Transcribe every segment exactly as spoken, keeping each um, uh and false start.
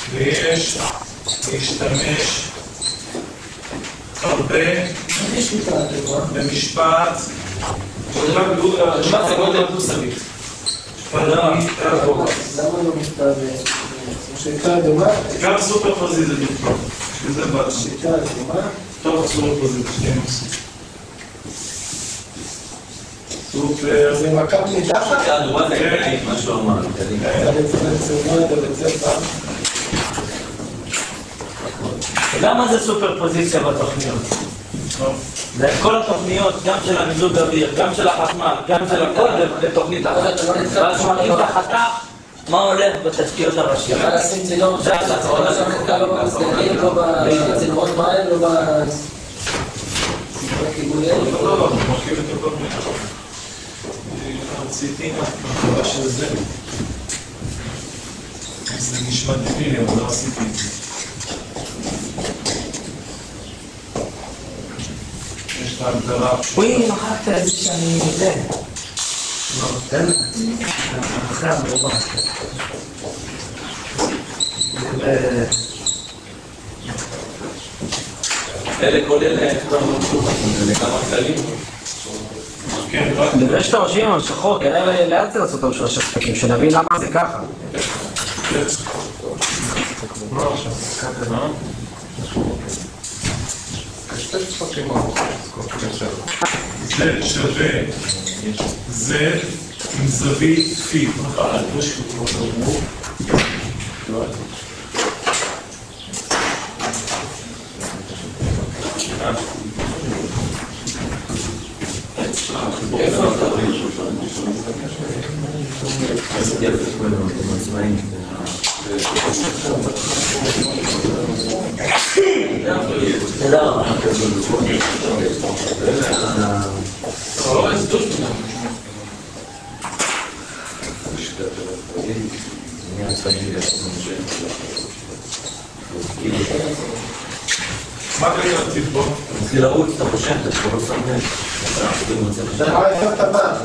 ויש להשתמש הרבה במשפט משפט זה גודל דו-סבית. למה לא מכתב שיטה דומה? גם סופר פוזיט זה דומה. שזה בעד שיטה דומה? טוב, סופר פוזיט, שתיים עושים. סופר... זה מקם מתחת? שיטה דומה זה כדאית, מה שהוא אמר. אתה בצלמה, אתה בצלמה. למה זה סופר פוזיציה בתוכניות? זה כל התוכניות, גם של המיזוג אוויר, גם של החשמל, גם של הכל בתוכנית אחת. ואז מראים את החתך, מה הולך בתשתיות הראשיות. אפשר לשים צינור, זה לא בצינורות מים, לא בכיבויים. לא, לא, אנחנו מרכיב את הכל מיד. רציתי, מה שזה. זה נשמע דבילי, אבל לא עשיתי את זה. יש את ההגדרה... וואי, מחקת את זה שאני זה. לא, תן לי. אחרי המרובה. אלה כל אלה, זה כמה כללים. בגלל שאתה רושמים על שחור, כנראה לאט זה לעשות אותם של השחקים, שנבין למה זה ככה. זה שווה, זה עם זווית פי. מה כתבתי פה? זה לרוץ, אתה חושב, אתה לא סמך. מה איפה אתה בא?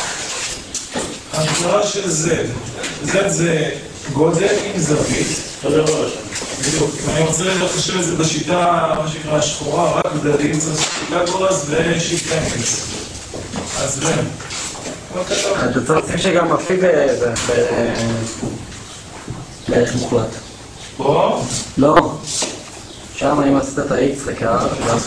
ההגדרה של Z, Z זה גודל עם זווית. בדיוק, אני רוצה לחשב את זה בשיטה, מה שנקרא השחורה, רק גדלים, זה פיתגורס ושיטנקס. אז זה. אתה צריך לשים שגם מפי בערך מוחלט. פה? לא. שם אני עשית את ה-X לקרה.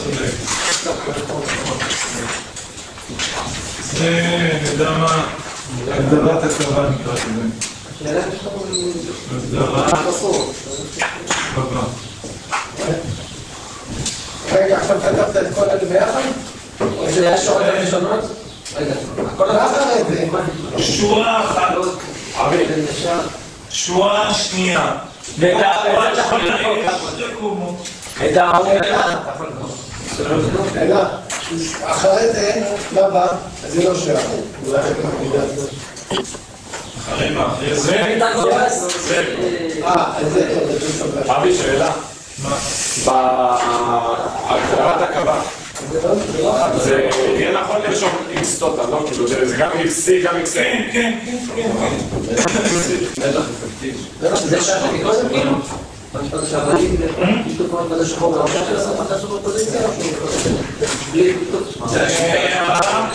זה, נדע מה, הגדרת הקרה נקרא כזה. הגדרת קרה. רגע, עכשיו כתבת את כל אלה ביחד? או זה היה שעות ראשונות? רגע, הכל אחרי זה. שורה אחת. שורה שנייה. רגע, אחרי זה, מה בא? זה לא שעה. אחרי מה? אחרי זה? אה, זה טוב. אבי, שאלה. מה? בהגדרת הקבה. זה יהיה נכון לרשום X טוטה, לא? כאילו זה גם X C, גם X A. כן, כן, כן, כן. זה שאתה מקודם כאילו? שהבנים משתופעות בזה שחור והרשת של הסוף אתה סופר פוזיציה או שהוא בלי פתות? זה הערה.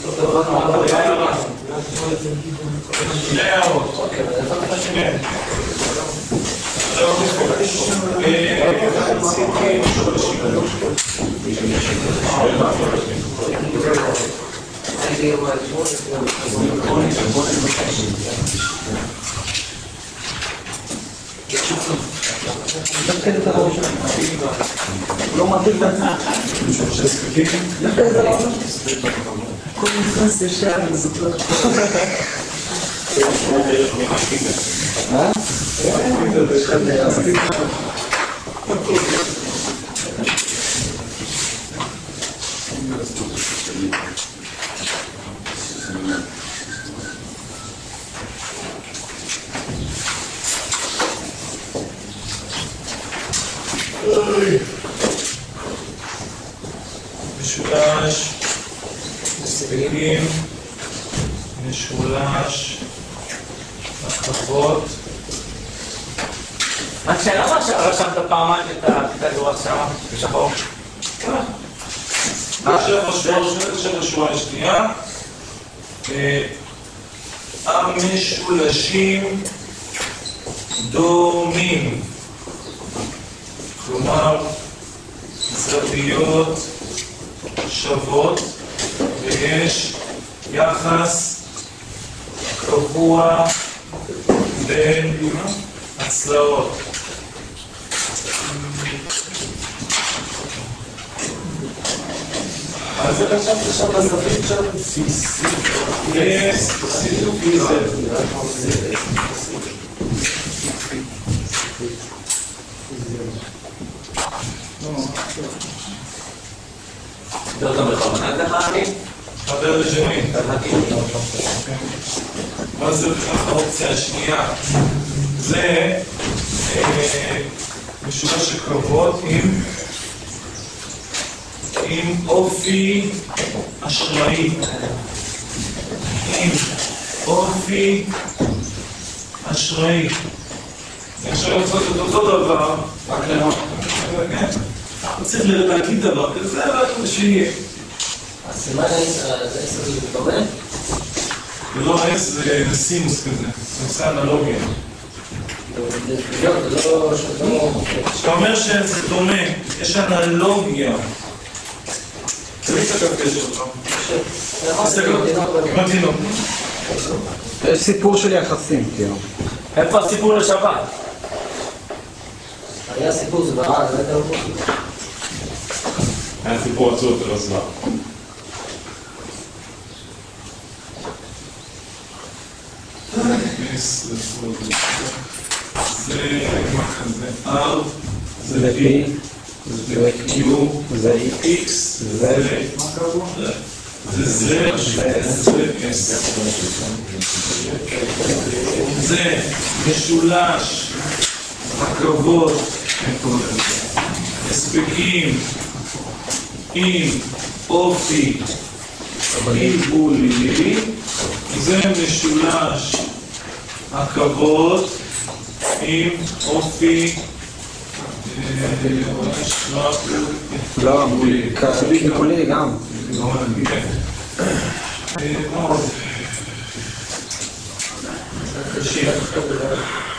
שני הערות. כן. לא מתאים בצעה. דווקא זה לא כל נכנס ישר, אני זוכר. מה? משולש, ספקים, משולש, הקפות, רק שאלה מה שרשמת פעמיים את הלוח שם, בשחור. עכשיו השורה השנייה. המשולשים דומים. כלומר, זוויות שוות ויש יחס קבוע בין הצלעות. אז זה עכשיו שם בזווית שם פיזית. יש פיזית. יותר גם בכוונת לך אני? חבר לשני. מה זה בכלל האופציה השנייה? זה משולש הקרבות עם עם אופי אשראי, עם אופי אשראי. עכשיו לעשות את אותו דבר, רק למה? צריך להגיד דבר כזה, אבל שיהיה. הסימן זה עשר זה דומה? זה לא עץ, זה סימוס כזה, זה עושה אנלוגיה. כשאתה אומר שזה דומה, יש אנלוגיה. תראי את הקפה שלך. הבנתי לו. יש סיפור של יחסים, כאילו. איפה הסיפור לשבת? היה סיפור, זה ברע, זה הייתה לא היה סיפור עצוב, זה לא זמן. זה כזה R, זה P, זה Q, זה X, זה זה זה זה משולש רכבות הספקים עם אופי עיבולי, זה משולש עקבות עם אופי לא, קלקולי גם. מה עוד?